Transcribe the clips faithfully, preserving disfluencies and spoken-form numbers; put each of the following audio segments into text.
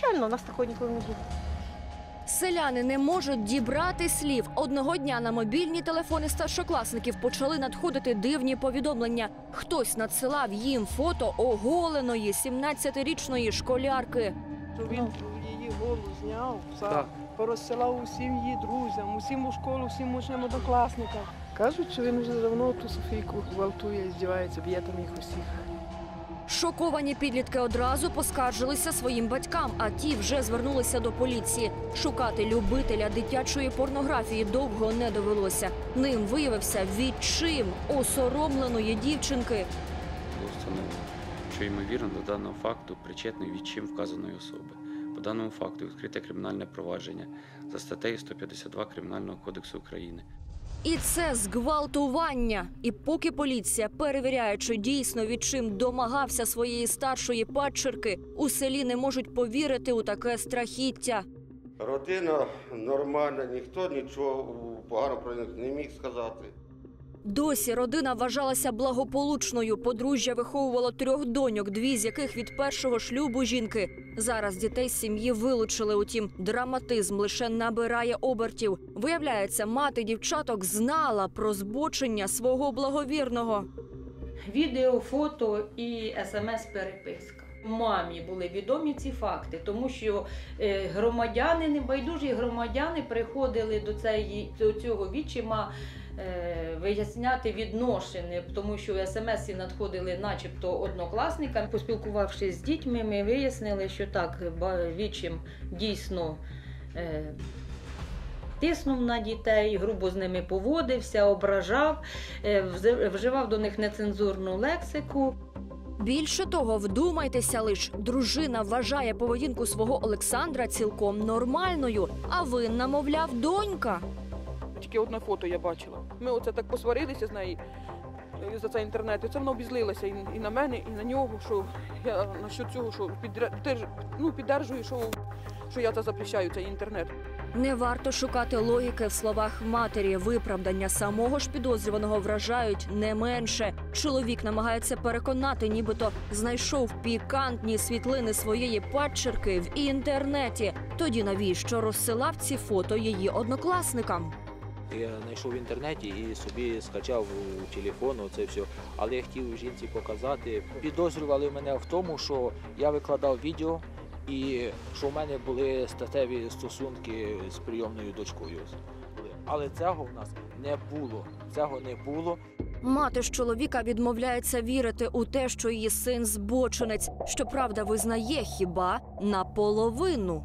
Правильно, у нас такого ніколи не було. Селяни не можуть дібрати слів. Одного дня на мобільні телефони старшокласників почали надходити дивні повідомлення. Хтось надсилав їм фото оголеної сімнадцятирічної школярки. Що він її голос зняв, сам, порозсилав усім її друзям, усім у школу, всім учням однокласникам. Кажуть, що він вже давно ту Софійку гвалтує, здівається, б'є там їх усіх. Шоковані підлітки одразу поскаржилися своїм батькам, а ті вже звернулися до поліції. Шукати любителя дитячої порнографії довго не довелося. Ним виявився відчим осоромленої дівчинки. Було встановлено, що ймовірно до даного факту причетний відчим вказаної особи. По даному факту відкрите кримінальне провадження за статтею сто п'ятдесят два Кримінального кодексу України. І це зґвалтування. І поки поліція перевіряє, чи дійсно відчим домагався своєї старшої падчерки, у селі не можуть повірити у таке страхіття. Родина нормальна, ніхто нічого поганого про них не міг сказати. Досі родина вважалася благополучною. Подружжя виховувало трьох доньок, дві з яких від першого шлюбу жінки. Зараз дітей з сім'ї вилучили, утім, драматизм лише набирає обертів. Виявляється, мати дівчаток знала про збочення свого благовірного. Відео, фото і смс-переписка. Мамі були відомі ці факти, тому що громадяни, небайдужі громадяни приходили до, цієї, до цього відчима виясняти відношення, тому що смс-і надходили начебто однокласникам. Поспілкувавшись з дітьми, ми вияснили, що так, відчим дійсно е, тиснув на дітей, грубо з ними поводився, ображав, е, вживав до них нецензурну лексику. Більше того, вдумайтеся лиш, дружина вважає поведінку свого Олександра цілком нормальною, а винна, мовляв, донька. Тільки одне фото я бачила. Ми оце так посварилися з нею за цей інтернет. І це воно обізлилося і, і на мене, і на нього, що я насчет цього, що піддерж, ну, піддержую, що, що я це запрещаю, цей інтернет. Не варто шукати логіки в словах матері. Виправдання самого ж підозрюваного вражають не менше. Чоловік намагається переконати, нібито знайшов пікантні світлини своєї падчерки в інтернеті. Тоді навіщо розсилав ці фото її однокласникам? Я знайшов в інтернеті і собі скачав у телефон, це все. Але я хотів жінці показати. Підозрювали мене в тому, що я викладав відео і що в мене були статеві стосунки з прийомною дочкою. Але цього в нас не було. Цього не було. Мати ж чоловіка відмовляється вірити у те, що її син збочинець. Щоправда, визнає хіба наполовину.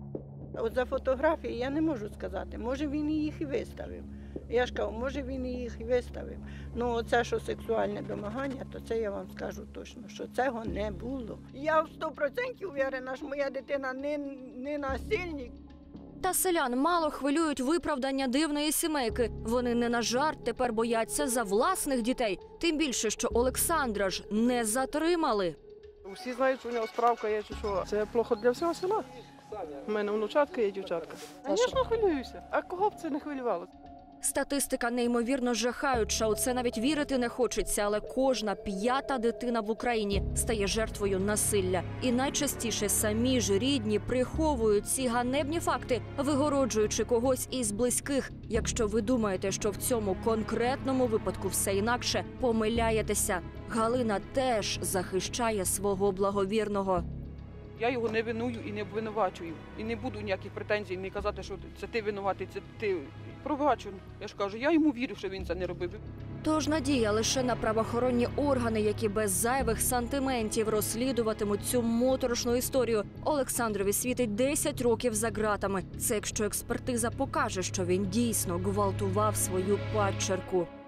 От за фотографії я не можу сказати, може він їх і виставив. Я ж кажу, може він їх і виставив. Ну оце, що сексуальне домагання, то це я вам скажу точно, що цього не було. Я в сто відсотків впевнена, що моя дитина не, не насильник. Та селян мало хвилюють виправдання дивної сімейки. Вони не на жарт тепер бояться за власних дітей. Тим більше, що Олександра ж не затримали. Всі знають, що у нього справка є, чи що. Це плохо для всього села. У мене внучатка є, дівчатка. Звісно, хвилююся. А кого б це не хвилювало? Статистика неймовірно жахаюча. У це навіть вірити не хочеться, але кожна п'ята дитина в Україні стає жертвою насилля. І найчастіше самі ж рідні приховують ці ганебні факти, вигороджуючи когось із близьких. Якщо ви думаєте, що в цьому конкретному випадку все інакше, помиляєтеся. Галина теж захищає свого благовірного. Я його не виную і не обвинувачую. І не буду ніяких претензій, не казати, що це ти винуватий, це ти. Пробачу. Я ж кажу, я йому вірю, що він це не робив. Тож надія лише на правоохоронні органи, які без зайвих сантиментів розслідуватимуть цю моторошну історію. Олександрові світить десять років за ґратами. Це якщо експертиза покаже, що він дійсно гвалтував свою падчерку.